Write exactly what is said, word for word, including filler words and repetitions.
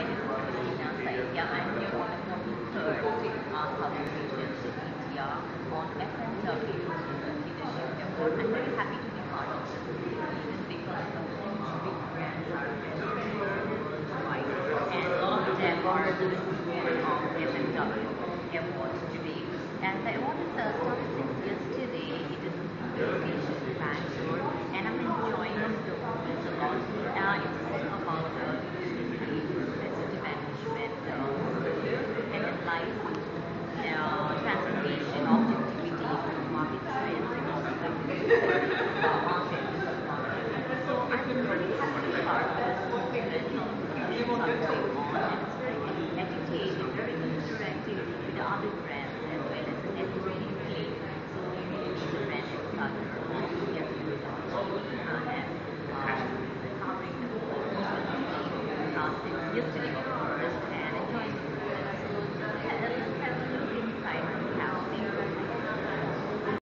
Christina Saikia, and you're on the forty-third uh, Southeast Asian City India on F M W Leadership Development. I'm very happy to be part of this even because the huge big brands are present worldwide, and a lot of them are the recipient of F M W awards today. And the award is uh, started since yesterday. It is in the location in Bangalore, and I'm enjoying the moment a lot. Uh, it's about uh, message management uh, and analyzing uh, transformation, objectivity, market trends, and also the uh, market, business market. So I'm really happy to be part of this movement. Discussions are going on, and it's very educative, very interactive with the other brands as well as the educating play. So we really need the brand ambassador along together with our T V uh, and uh, covering the whole uh, since yesterday